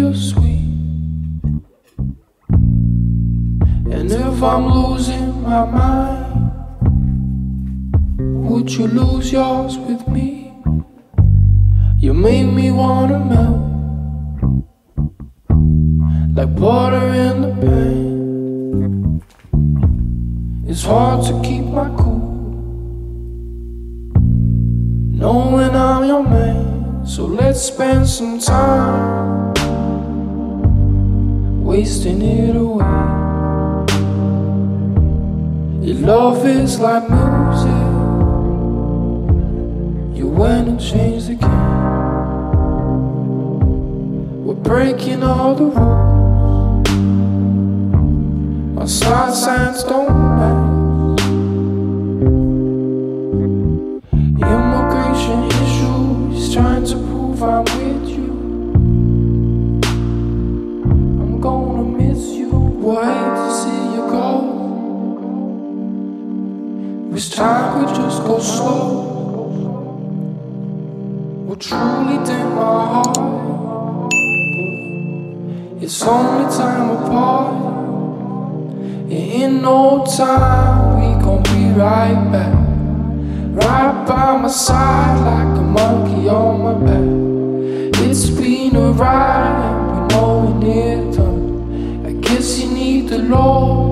bittersweet. And if I'm losing my mind, would you lose yours with me? You make me wanna melt like butter in the pan. It's hard to keep my cool, knowing I'm your man. So let's spend some time wasting it away. Your love is like music, you went and changed the game. We're breaking all the rules, our star signs don't match. Immigration issues, trying to prove I'm with you. I'm gonna miss you, would hate to see you go. Wish time could just go slow, would truly dim my heart. It's only time apart, and in no time we gon' be right back. Right by my side like a monkey on my back. It's been a ride and we know we need it done. I guess you need the Lord